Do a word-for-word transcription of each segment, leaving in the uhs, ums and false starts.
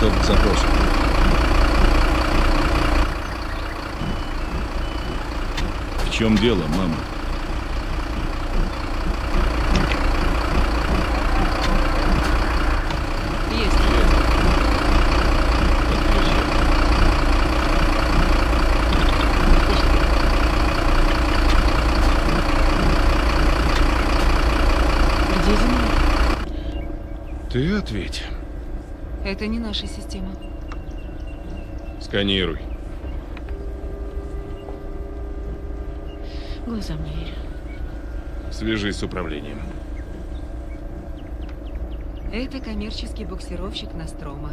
Готов к запросу. В чем дело, мама? Есть. Где земля? Ты ответь. Это не наша система. Сканируй. Глазам не верю. Свяжись с управлением. Это коммерческий буксировщик Нострома.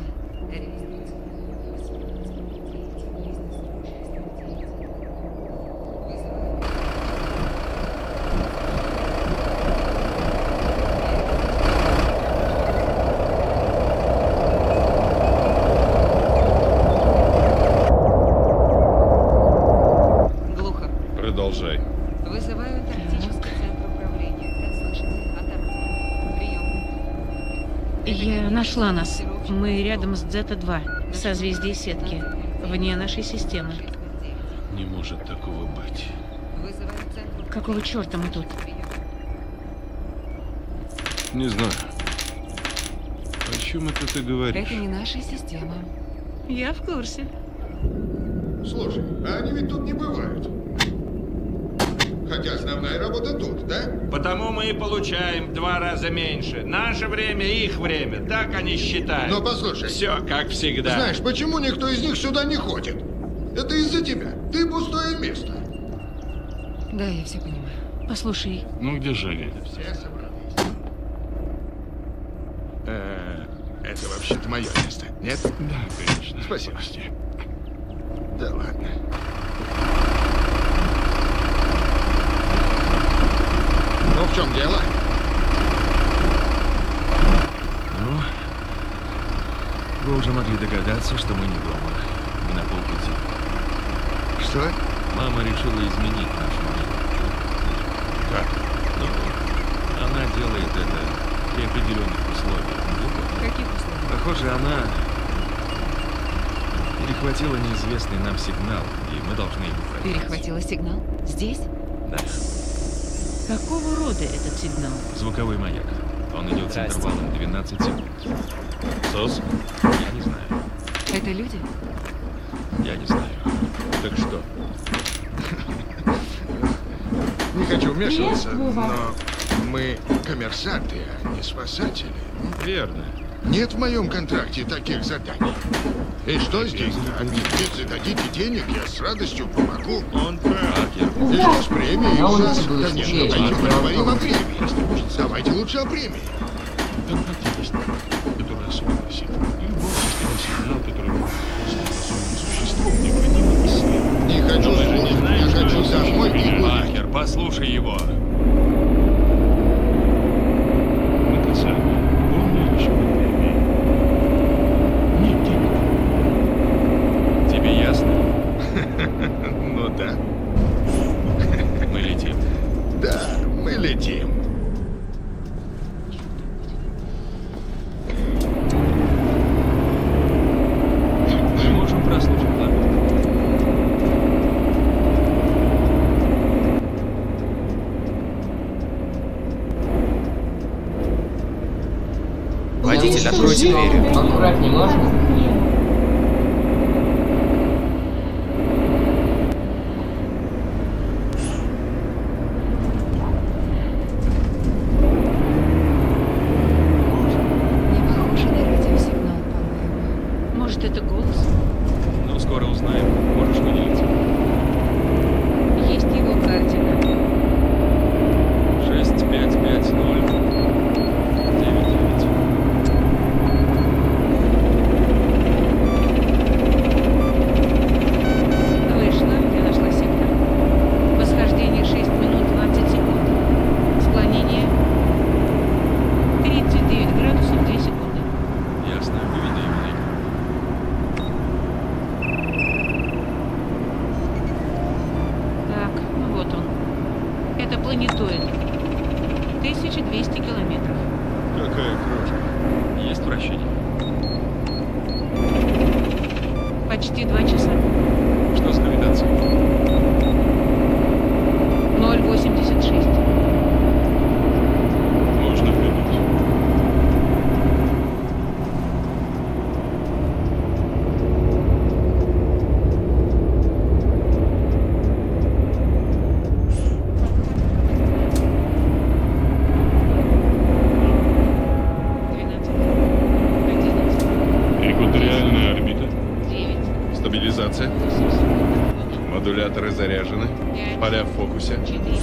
Глухо. Продолжай. Вызываю тактический центр управления. Как слышите? Антарктика. Прием. Я нашла нас. Мы рядом с Дзета два, в созвездии сетки, вне нашей системы. Не может такого быть. Вызываю центр. Какого черта мы тут? Не знаю. О чем это ты говоришь? Это не наша система. Я в курсе. Слушай, а они ведь тут не бывают. Хотя основная работа тут, да? Потому мы и получаем в два раза меньше. Наше время, их время. Так они считают. Но послушай. Все как всегда. Знаешь, почему никто из них сюда не ходит? Это из-за тебя. Ты пустое место. Да, я все понимаю. Послушай, Ну где же они? Все собрались. Э, Это вообще-то мое место, нет? Да, конечно. Спасибо. Прости. Да ладно. Ну, в чем дело? Ну, вы уже могли догадаться, что мы не дома. Мы на полпути. Что? Мама решила изменить нашу маршрут. Как? Ну, она делает это при определенных условиях. Каких условий? Похоже, она перехватила неизвестный нам сигнал, и мы должны его проверить. Перехватила сигнал? Здесь? Да. какого рода этот сигнал? Звуковой маяк. Он идет с интервалом двенадцать секунд. СОС? Я не знаю. Это люди? Я не знаю. Так что? Не хочу вмешиваться, но мы коммерсанты, а не спасатели. Верно. Нет в моем контракте таких заданий. И что здесь? Если дадите денег, я с радостью помогу. Он прав. И что с премией? На у улице нас? было Конечно, светлее, давайте чем поговорим о в премии. Давайте лучше о премии. Контакт есть, который особо носит. Любой системный сигнал, который просто способен существом, необходимо исследовать. Не хочу Но мы же не слушать, знаем, я что хочу это домой за и премия. гулять. Бахер, послушай его. Накацами. Помнишь, что премии? Нет денег. Тебе ясно? Ну да. Мы летим. Да, мы летим. Мы можем прослушать, ладно? Водитель, откройте двери. Аккуратнее, можно? Не похоже на радиосигнал, по-моему. Может, это голос? Ну, скоро узнаем. Можешь выделиться. Есть его координаты. шесть пять пять ноль девять девять. Вышло, я нашла сектор. Восхождение шесть минут двадцать секунд. Склонение тридцать девять градусов две секунды. Ясно, выведи его. Так, вот он. Это планетоид. тысяча двести километров. Какая крошка. Есть вращение? почти два часа. Что с гравитацией? ноль восемьдесят шесть. Можно придумать. двенадцать. одиннадцать. Экваториальная орбита. девять. Стабилизация. Модуляторы заряжены. Поля в фокусе. четыре.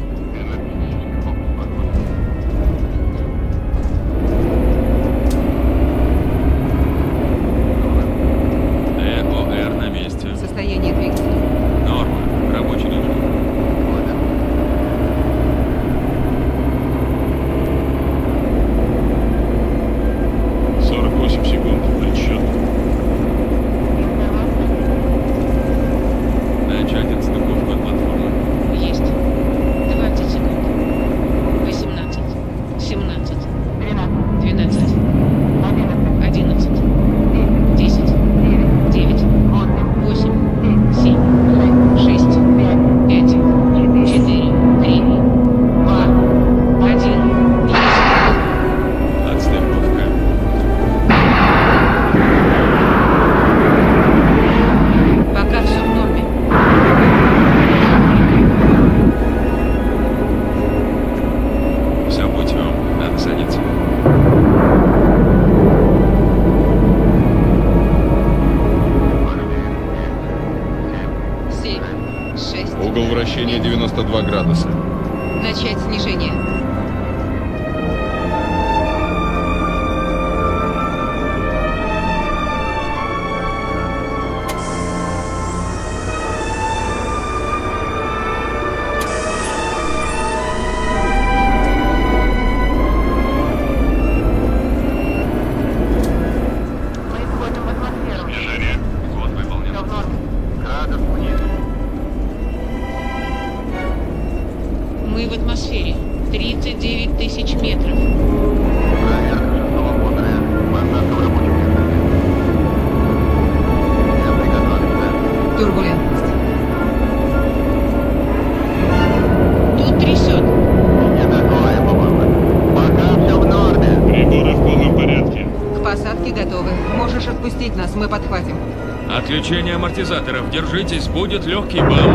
ЭОР на месте. Состояние двигателя. Норма. Рабочий режим. сорок восемь секунд. Отсчет. Начать отстыковку от платформы. Есть. двадцать секунд. восемнадцать. семнадцать. двенадцать. одиннадцать. десять. девять. восемь. семь. шесть. пять. четыре. три. два. один. Отстыковка. Пока все в норме. Все путем. Надо садиться. Семь. Шесть. Угол вращения девяносто два градуса. Начать снижение. Снижение. Код выполнен. Мы в атмосфере. тридцать девять тысяч метров. Турбулентность. Тут трясет. Приборы в полном порядке. К посадке готовы. Можешь отпустить нас, мы подхватим. Отключение амортизаторов. Держитесь, будет легкий бал.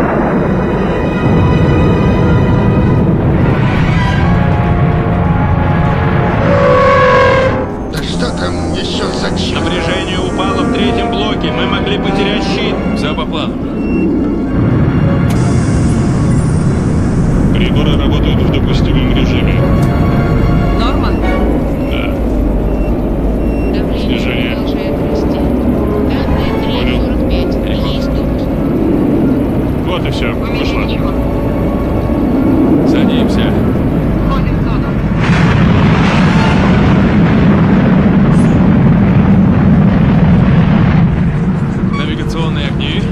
Да что там еще за черт? Напряжение упало в третьем блоке. Мы могли потерять щит. Все по плану. Приборы работают в допустимом режиме. Норма? Да. Давление Снижение. продолжает расти. Данные три сорок пять. Есть допуск. Вот и все. Пошла. Садимся. Входим в зону. Навигационные огни.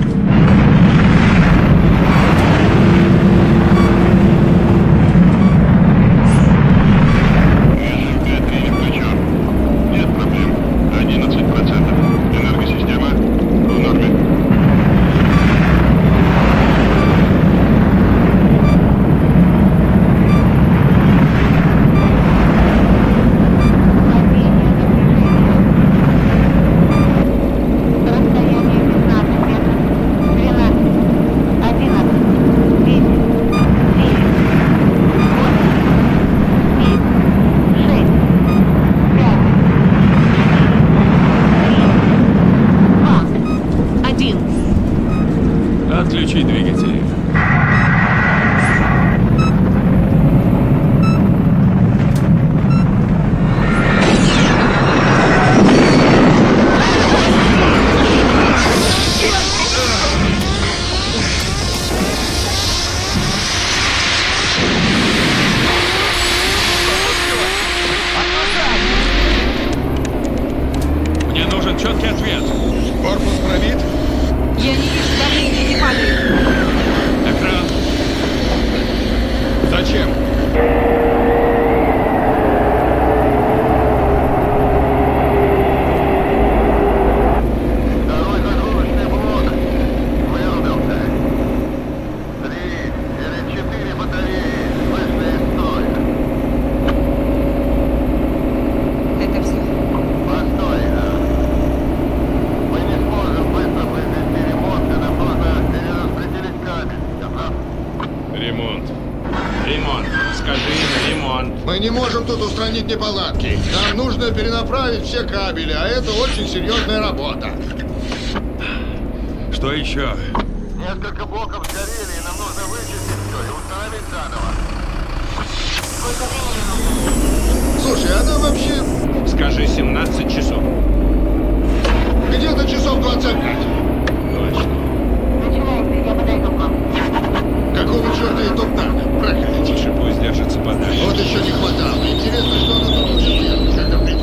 Нет проблем. одиннадцать процентов. Энергосистема в норме. Один. Отключить двигатели. Мне нужен четкий ответ. Корпус пробит? Я не вижу давления, не падает. Мы не можем тут устранить неполадки. Нам нужно перенаправить все кабели, а это очень серьезная работа. Что еще? Несколько блоков сгорели, и нам нужно вычистить все и установить заново. Слушай, она вообще... Скажи семнадцать часов. Где-то часов двадцать пять. Точно. Какого черта ей тут надо? Проклятие. Тише, пусть держится подальше. Вот еще не хватало. Интересно, что она тут будет делать, когда придет.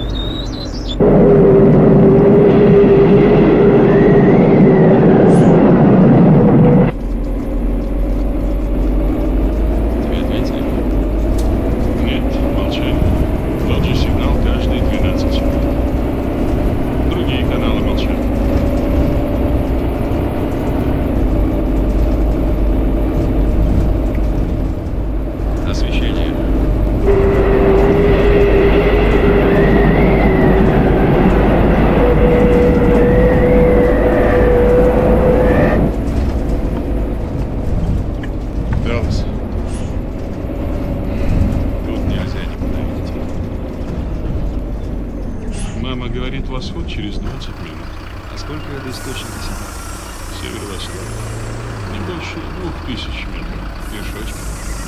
Тебе ответили? Нет, молчание. Тот же сигнал каждые двенадцать секунд. Другие каналы молчат. Освещение. Даллас. Тут нельзя никуда видеть. Мама говорит, восход через двадцать минут. А сколько до источника сигнала? Северо-восток. Не больше двух тысяч метров. Пешочком.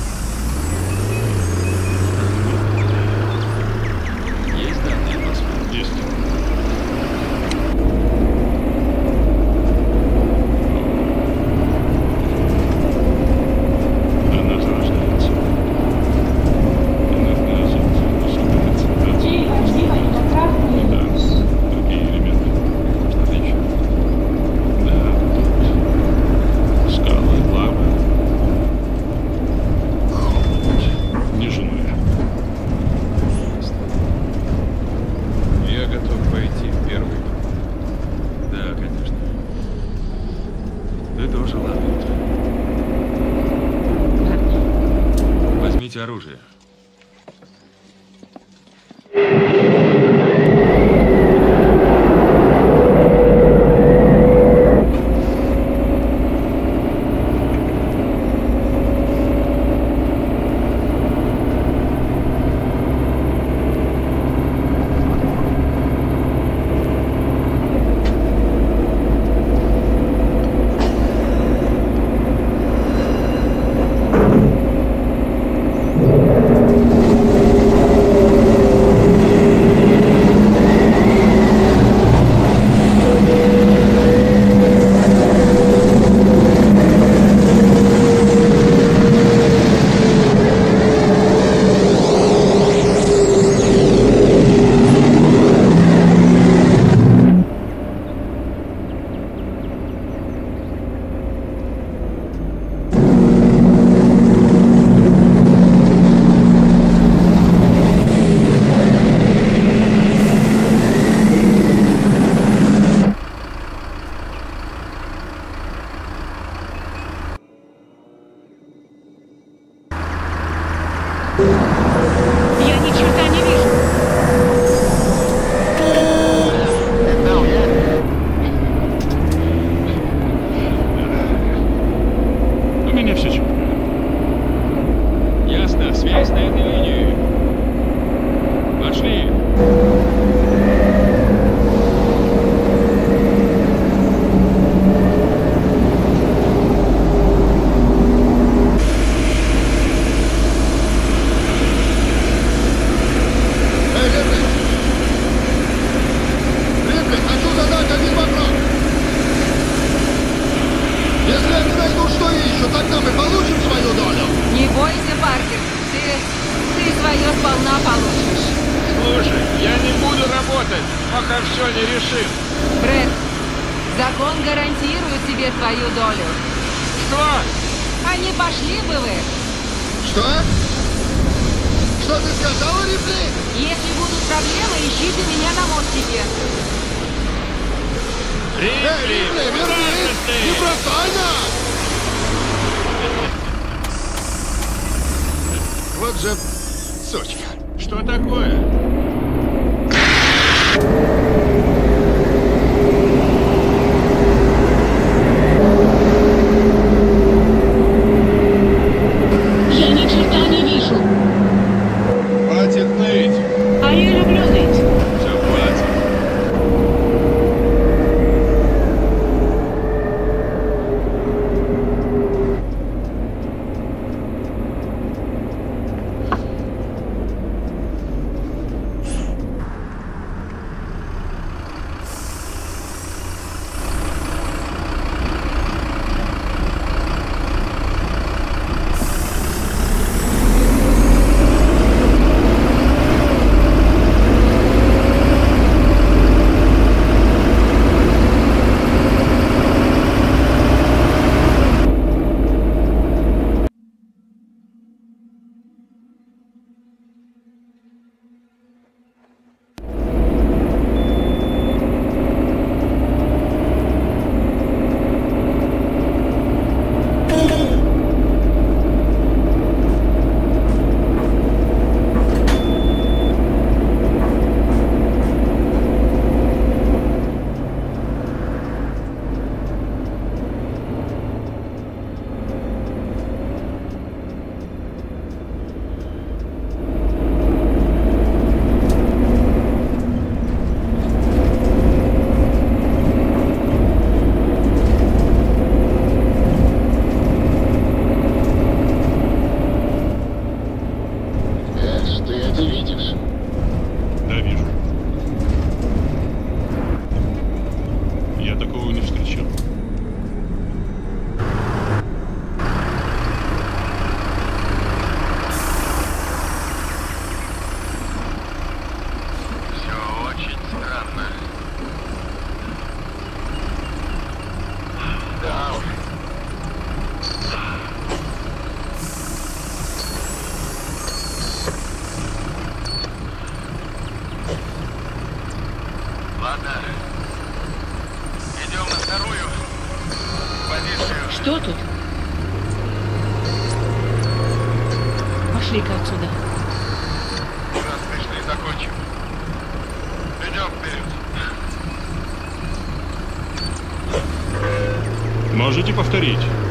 Есть данные о восходе? Есть. Она зарождается. Энергоазот, высокая концентрация. Да, другие элементы. Что-то еще? Да, тут скалы, лава, холод, неживое. Я готов пойти первый. Да, конечно. Ты тоже, ладно. Возьмите оружие. Я ни черта не вижу. У меня все четко. Ясно, связь на этой линии. Пошли. Эй, Рипли! Рипли, хочу задать один вопрос. Если они найдут, что ищут, тогда мы получим свою долю. Не бойся, Паркер. Ты... ты свое сполна получишь. Слушай, я не буду работать, пока все не решим. Брэд, закон гарантирует тебе твою долю. Что? А не пошли бы вы? Что? Что ты сказала, Рипли? Если будут проблемы, ищите меня на мостике. Эй, Рипли, Рипли, куда же вернись! ты? Не бросай нас! Вот же сучка. Что такое? Я ни черта не вижу. Ладно. Идем на вторую позицию. Что тут? Пошли-ка отсюда. Раз пришли, закончим. Идем вперед. Можете повторить?